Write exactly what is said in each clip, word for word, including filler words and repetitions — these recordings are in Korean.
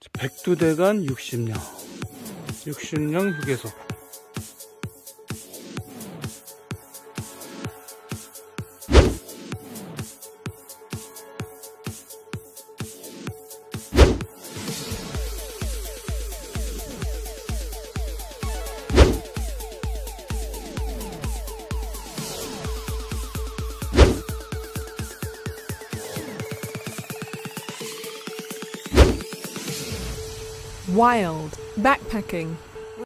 백두대간 육십령 육십령 휴게소. Wild backpacking.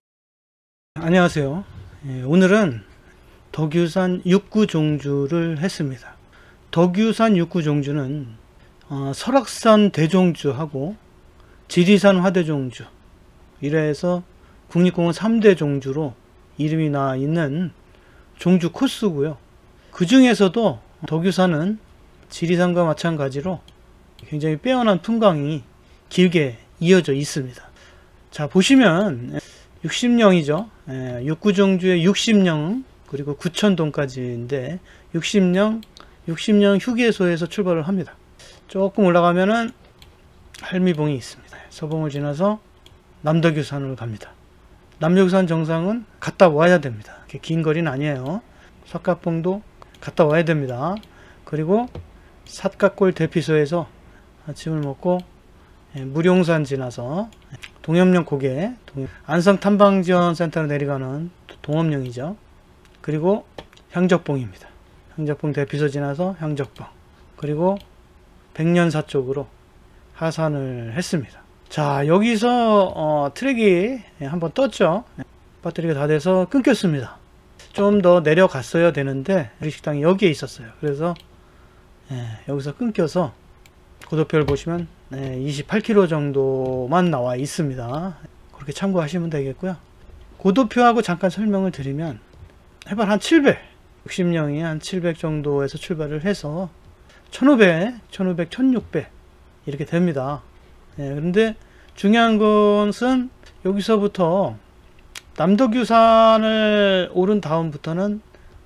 안녕하세요. 예, 오늘은 덕유산 육구종주를 했습니다. 덕유산 육구종주는 어, 설악산 대종주하고 지리산 화대종주 이래서 국립공원 삼 대 종주로 이름이 나 있는 종주 코스고요. 그 중에서도 덕유산은 지리산과 마찬가지로 굉장히 빼어난 풍광이 길게 이어져 있습니다. 자, 보시면 육십령이죠. 예, 육구종주의 육십령 그리고 구천동까지인데 육십령 육십령 휴게소에서 출발을 합니다. 조금 올라가면은 할미봉이 있습니다. 서봉을 지나서 남덕유산으로 갑니다. 남덕유산 정상은 갔다 와야 됩니다. 긴 거리는 아니에요. 석가봉도 갔다 와야 됩니다. 그리고 삿갓골 대피소에서 아침을 먹고 무룡산 지나서 동엽령 고개, 안성탐방지원센터로 내려가는 동업령이죠. 그리고 향적봉입니다. 향적봉 대피소 지나서 향적봉, 그리고 백년사 쪽으로 하산을 했습니다. 자, 여기서 어, 트랙이 한번 떴죠. 배터리가 다 돼서 끊겼습니다. 좀 더 내려갔어야 되는데 우리 식당이 여기에 있었어요. 그래서 예, 여기서 끊겨서 고도표를 보시면 네, 이십팔 킬로미터 정도만 나와 있습니다. 그렇게 참고하시면 되겠고요. 고도표하고 잠깐 설명을 드리면 해발 한 칠백, 육십령이 한 칠백 정도에서 출발을 해서 천오백, 천오백, 천육백 이렇게 됩니다. 네, 그런데 중요한 것은 여기서부터 남덕유산을 오른 다음부터는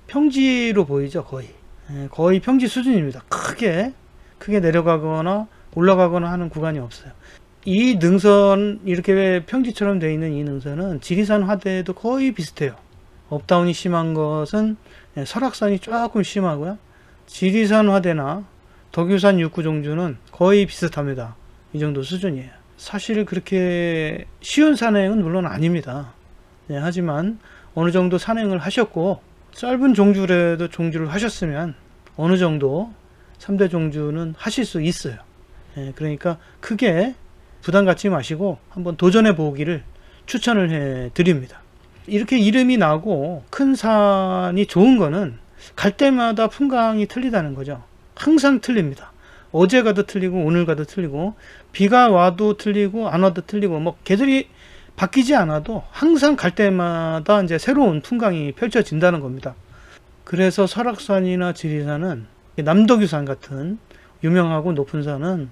평지로 보이죠. 거의 네, 거의 평지 수준입니다. 크게 크게 내려가거나 올라가거나 하는 구간이 없어요. 이 능선, 이렇게 평지처럼 되어 있는 이 능선은 지리산 화대도 거의 비슷해요. 업다운이 심한 것은 설악산이 조금 심하고요. 지리산 화대나 덕유산 육구종주는 거의 비슷합니다. 이 정도 수준이에요. 사실 그렇게 쉬운 산행은 물론 아닙니다. 네, 하지만 어느 정도 산행을 하셨고 짧은 종주라도 종주를 하셨으면 어느 정도 삼 대 종주는 하실 수 있어요. 예, 그러니까 크게 부담 갖지 마시고 한번 도전해 보기를 추천을 해 드립니다. 이렇게 이름이 나고 큰 산이 좋은 거는 갈 때마다 풍광이 틀리다는 거죠. 항상 틀립니다. 어제 가도 틀리고 오늘 가도 틀리고 비가 와도 틀리고 안 와도 틀리고 뭐 계절이 바뀌지 않아도 항상 갈 때마다 이제 새로운 풍광이 펼쳐진다는 겁니다. 그래서 설악산이나 지리산은 남덕유산 같은 유명하고 높은 산은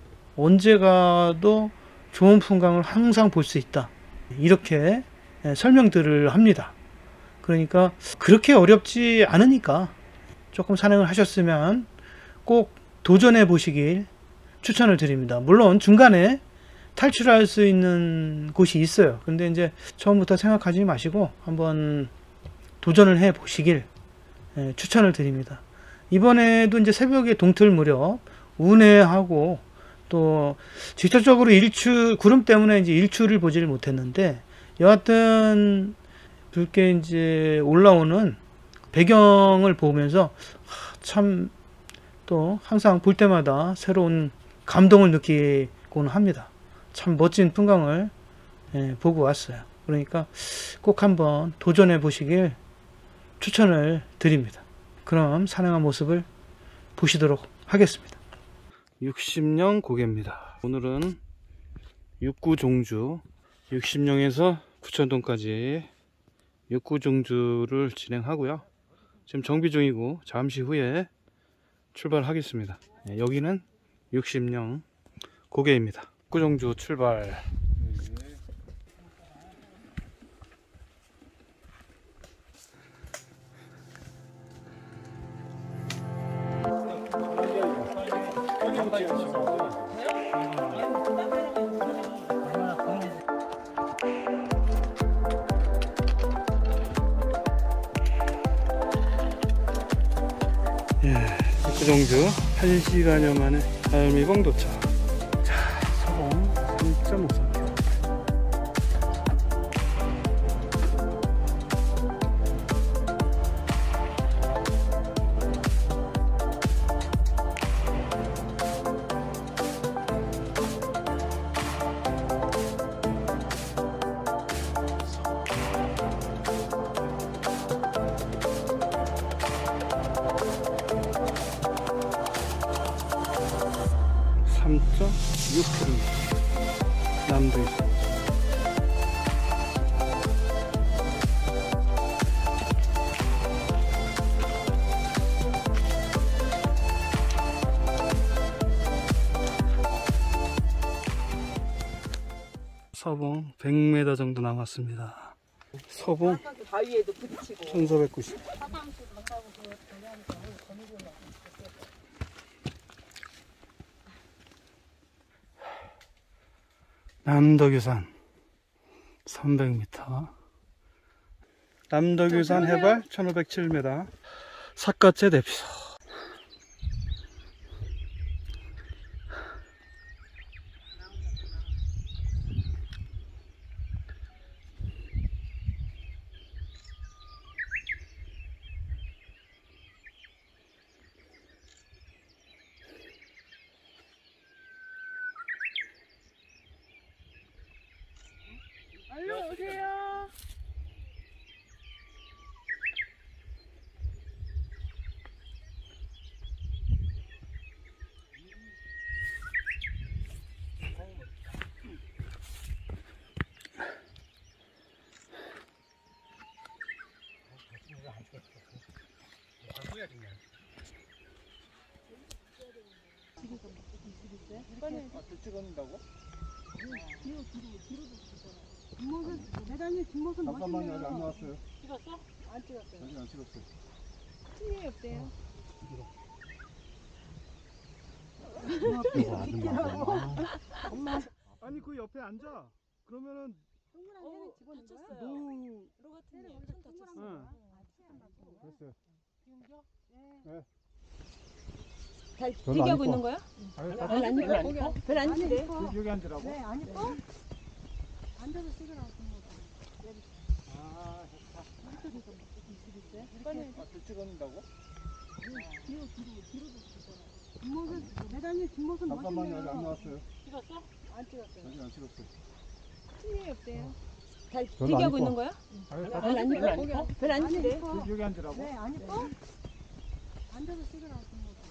언제 가도 좋은 풍광을 항상 볼 수 있다. 이렇게 설명들을 합니다. 그러니까 그렇게 어렵지 않으니까 조금 산행을 하셨으면 꼭 도전해 보시길 추천을 드립니다. 물론 중간에 탈출할 수 있는 곳이 있어요. 근데 이제 처음부터 생각하지 마시고 한번 도전을 해 보시길 추천을 드립니다. 이번에도 이제 새벽에 동틀 무렵 운해하고 또 직접적으로 일출, 구름 때문에 이제 일출을 보지를 못했는데 여하튼 붉게 이제 올라오는 배경을 보면서 참 또 항상 볼 때마다 새로운 감동을 느끼곤 합니다. 참 멋진 풍광을 예, 보고 왔어요. 그러니까 꼭 한번 도전해 보시길 추천을 드립니다. 그럼 산행한 모습을 보시도록 하겠습니다. 육십령 고개입니다. 오늘은 육구종주 육십령에서 구천동까지 육구종주를 진행하고요. 지금 정비 중이고 잠시 후에 출발하겠습니다. 네, 여기는 육십령 고개입니다. 육구종주 출발. 구정주 한 시간여 만에 달미봉 도착. 자, 서봉 삼 점 오 삼 킬로미터. 삼 점 육 킬로미터 남도에 서봉 백 미터 정도 남았습니다. 서봉 바위에도 부딪히고. 천사백구십. 남덕유산 삼백 미터. 남덕유산 해발 천오백칠 미터. 삿갓제 대피소. 얼른 오세요. 찍어낸다고? 대단히 뒷모습 잠깐만요, 아직 안 멋있네요. 나왔어요. 찍었어? 안 찍었어요. 아직 안 찍었어요. 팀이 없대요. 엄마. 아니 그 옆에 앉아. 그러면은 동그란 애는 집어넣은 거야? 노. 로 같은 애는 손 다쳤어. 응. 됐어요. 네. 별로 안 대기하고 이뻐. 있는 거야? 아니, 별안 이뻐? 안 이뻐? 별안 이쁘대. 여기, 여기 앉으라고? 네, 안 이뻐? 앉아서 찍으라고 그런 거지. 아, 이거는 아, 찍어낸다고? 뒤로, 뒤로, 뒤로도 찍잖아. 뒷모습, 대단히 뒷모습 잠깐만요, 아직 안 멋있네요. 나왔어요. 찍었어? 안 찍었어요. 아직 안 찍었어요. 팀이 없대요. 별로 안 대기하고 이뻐. 있는 거야? 아니, 별안 이뻐? 별안 이쁘대. 여기, 여기 앉으라고? 네, 안 이뻐? 앉아서 찍으라고 그런 거지.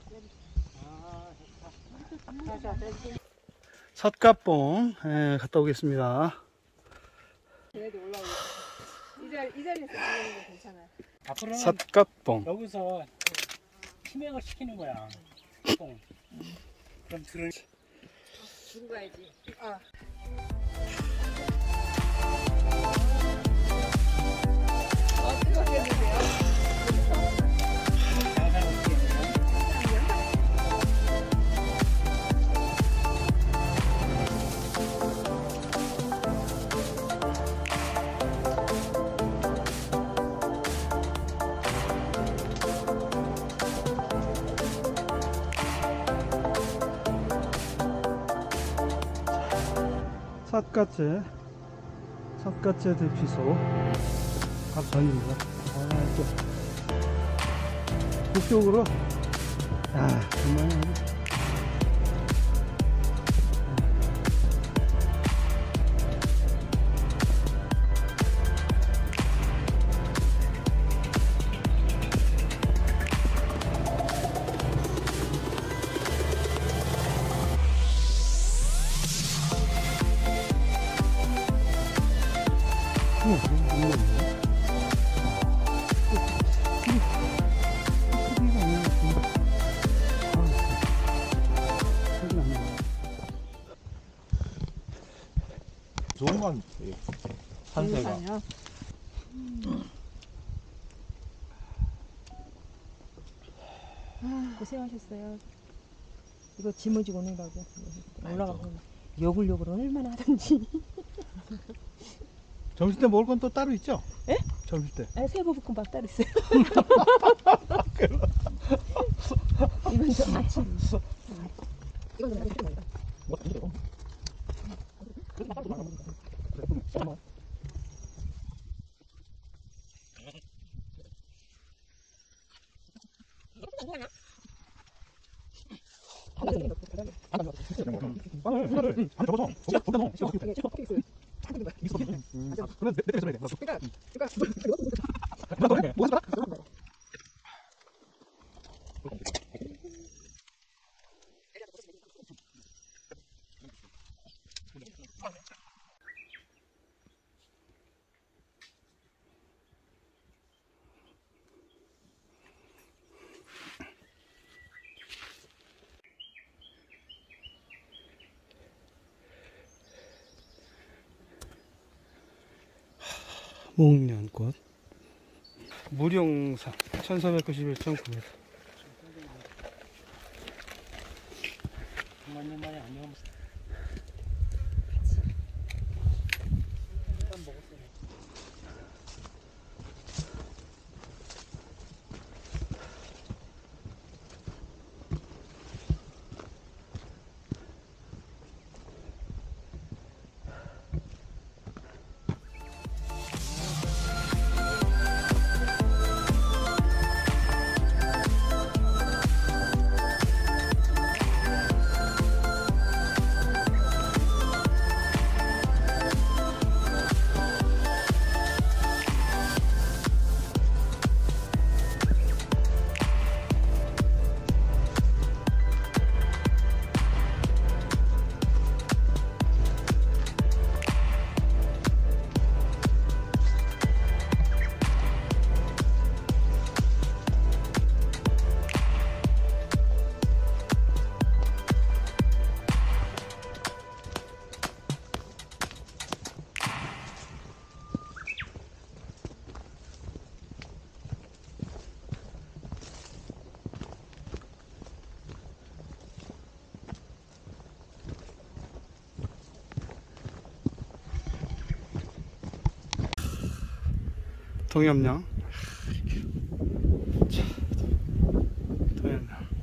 삿갓봉 예, 갔다 오겠습니다. 얘네들 올라오고 이 자리 이 자리에서 찍는 거 괜찮아요. 앞으로는 삿갓봉. 여기서 치맥을 시키는 거야. 똥. 그럼 들은 주고 가야지. 아. 어, 뜨겁겠는데요? 삿갓제 삿갓제 대피소 앞전입니다. 아, 또 북쪽으로 아 정말 좋은 건 산세가. 고생하셨어요. 이거 짊어지고 오느라고 올라가고 욕을 욕을 얼마나 하던지. 점심 때 먹을 건 또 따로 있죠? 예? 점심 때. 아, 새우볶음밥 따로 있어요. 이건 좀 아침. 이건 좀 나중에 먹어요. 뭐 이거 목련꽃 무룡산 천사백구십일 점 구 미터. 만 년 만에 안 먹으면 동엽령. 자, 동엽령.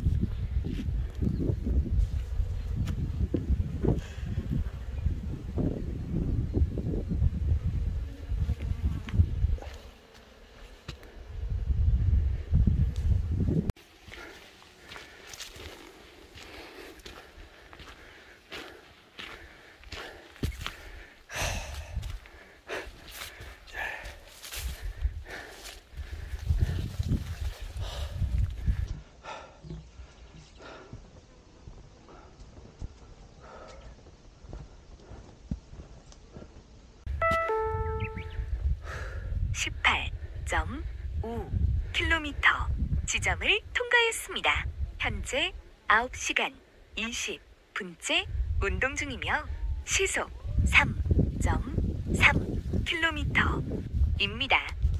십팔 점 오 킬로미터 지점을 통과했습니다. 현재 아홉 시간 이십 분째 운동 중이며 시속 삼 점 삼 킬로미터입니다.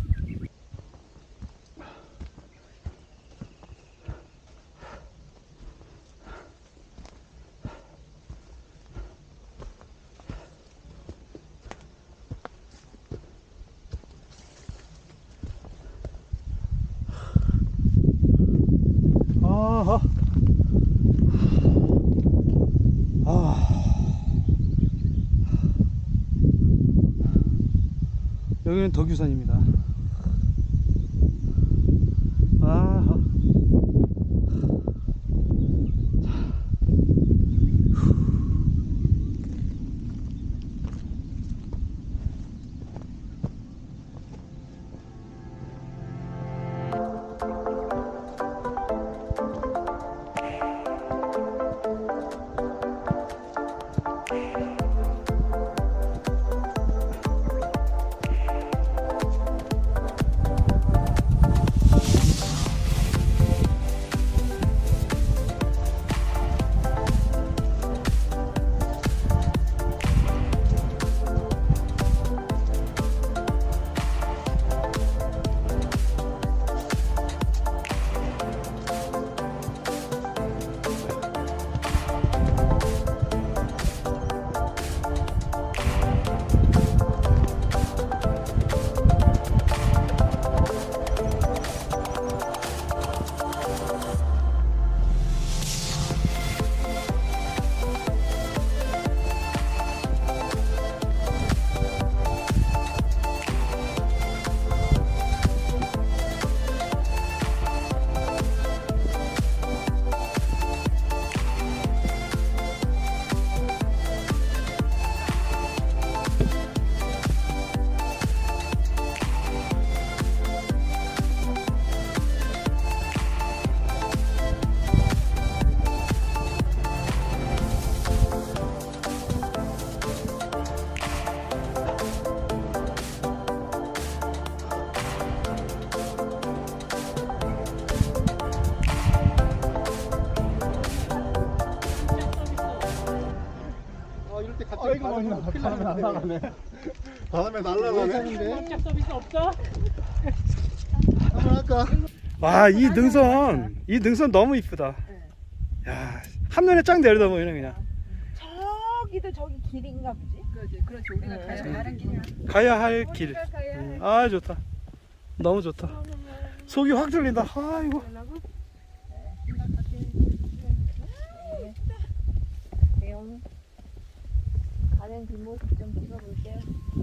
아하. 아. 여기는 덕유산입니다. 아하. 바람에 날아가네. 바람에 날아가네. 깜짝 서비스 없어? 한번 할까? 와, 이 능선, 이 능선 너무 이쁘다. 야, 한눈에 쫙 내려다 보이네 그냥. 저기도 저기 길인가 보지? 그렇지, 그렇지. 우리가 가야 하는 길이야. 가야 할 길. 우리가 가야 할 아, 좋다. 너무 좋다. 속이 확 들린다. 아이고. 내용 가는 뒷모습 좀 찍어볼게요.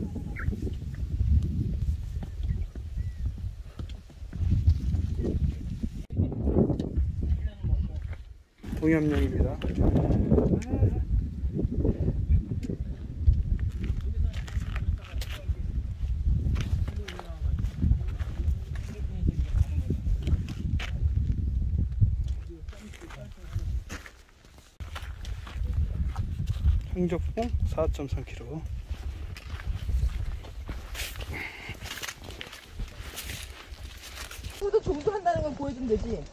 동염령입니다. 행적봉 사 점 삼 킬로미터. 또 종도한다는 걸 보여주면 되지.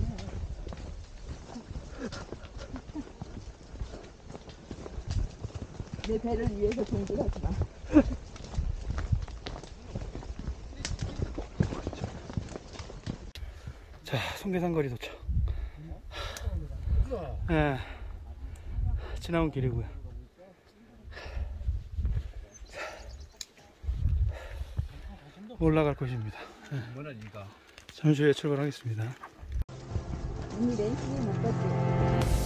내 배를 위해서 종도하지 마. 자, 송계산거리 도착. 예, 지나온 길이고요. 올라갈 곳입니다. 뭐라 니가? 잠시 후에 출발하겠습니다. 이미 렌팅이 못 갔지.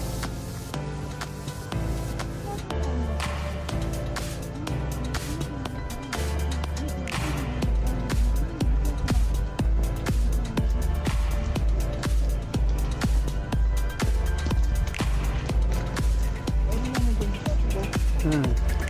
응.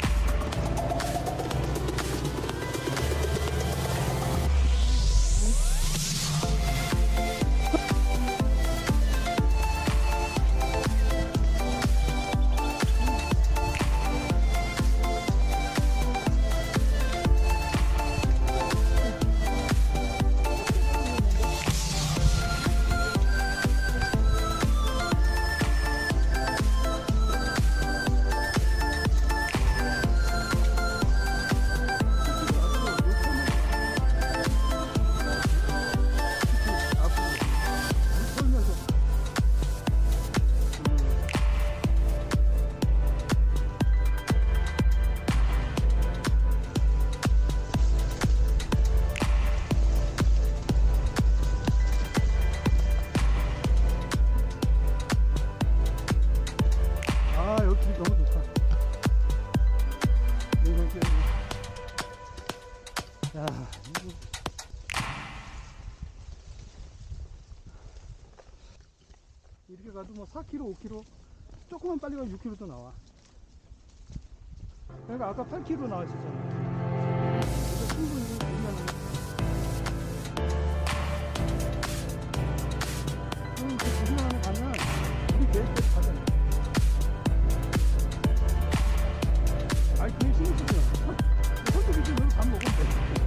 아, 여기 길 너무 좋다. 이거 이렇게. 야, 이거. 이렇게 가도 뭐 사 킬로미터, 오 킬로미터, 조금만 빨리 가면 육 킬로미터도 나와. 그러니까 아까 팔 킬로미터 나왔었잖아. 그래서 충분히 우리나라는 그럼 그 우리나라에 가면 우리 계획대로 가잖아. 아니, 그게 신경 쓰죠. 선택이 지금 밥 먹으면 돼.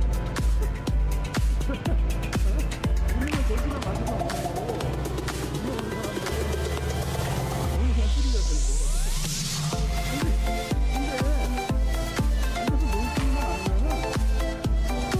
우리는 돼지나 마시나 먹고, 우리 오는 사람들은 오늘 그냥 뿌리려야 되는 거거든. 근데, 근데, 앉아서 놀 수만 아니면은,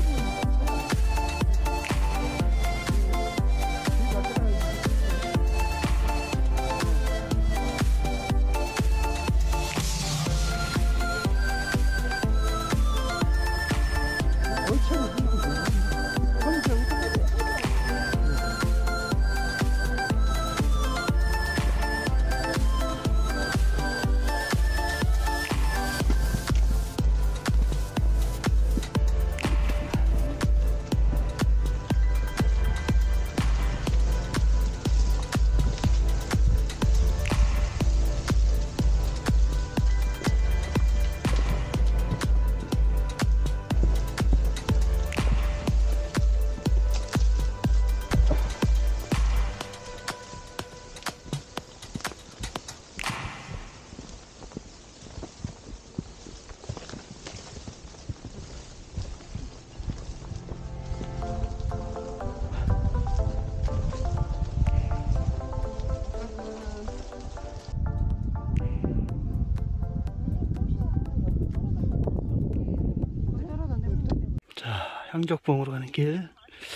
향적봉으로 가는 길.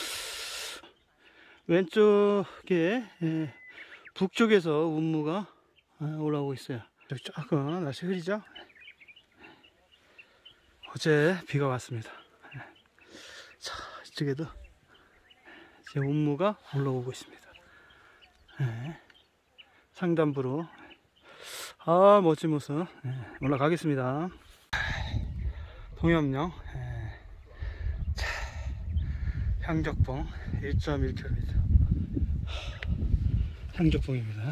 왼쪽에 예, 북쪽에서 운무가 올라오고 있어요. 여기 조금 날씨 흐리죠? 어제 비가 왔습니다. 자, 이쪽에도 이제 운무가 올라오고 있습니다. 네. 상단부로 아 멋진 모습. 네. 올라가겠습니다. 동엽령 네. 자, 향적봉 일 점 일 킬로미터 향적봉입니다.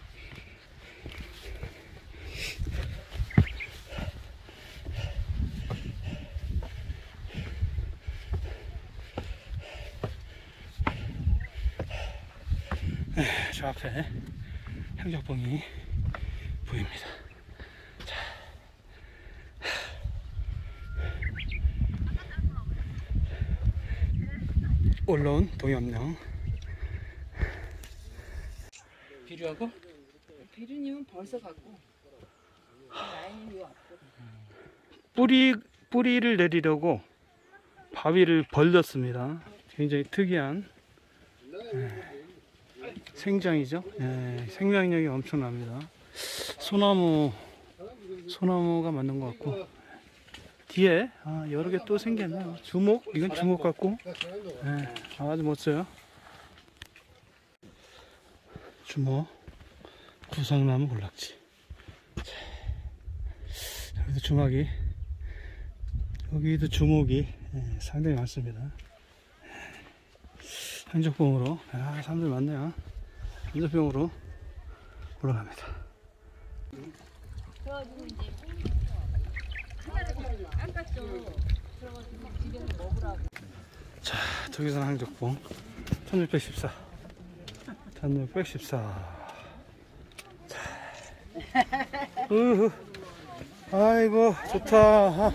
네, 저 앞에 향적봉이 보입니다. 자. 올라온 동엽령. 비료하고? 비료님은 벌써 갖고 라인이 요 앞으로. 뿌리, 뿌리를 내리려고 바위를 벌렸습니다. 굉장히 특이한 네, 생장이죠. 네, 생명력이 엄청납니다. 소나무, 소나무가 맞는 것 같고, 뒤에 아, 여러 개 또 생겼네요. 주목, 이건 주목 같고, 네, 아주 멋져요. 주목, 구상나무 군락지. 여기도 주막이, 여기도 주목이 네, 상당히 많습니다. 향적봉으로 아, 사람들 많네요. 향적봉으로 올라갑니다. 그래가지고 이제 아까 좀 들어가지고 집에서 먹으라고. 자, 저기서는 향적봉 천육백십사 천육백십사. 자, 우후, 아이고 좋다.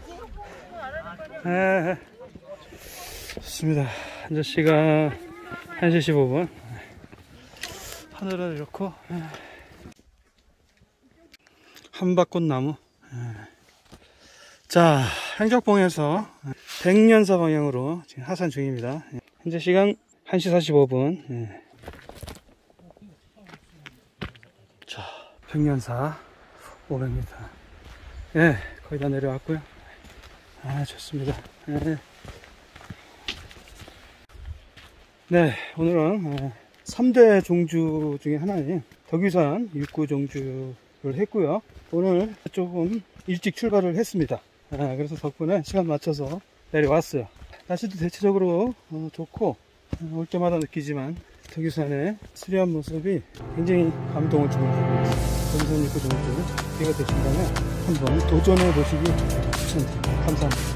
네, 좋습니다. 현재 시간 한 시 십오 분. 하늘은 이렇고 한박꽃나무. 자, 향적봉에서 백년사 방향으로 지금 하산 중입니다. 현재 시간 한 시 사십오 분. 자, 백년사 오백 미터. 예, 거의 다 내려왔고요. 아, 좋습니다. 예. 네, 오늘은 삼 대 종주 중에 하나인 덕유산 육구 종주를 했고요. 오늘 조금 일찍 출발을 했습니다. 아, 그래서 덕분에 시간 맞춰서 내려왔어요. 날씨도 대체적으로 어, 좋고 어, 올 때마다 느끼지만 덕유산의 수려한 모습이 굉장히 감동을 주는 부분입니다. 덕유산 육구 종주 기회가 되신다면 한번 도전해 보시기 추천드립니다. 감사합니다.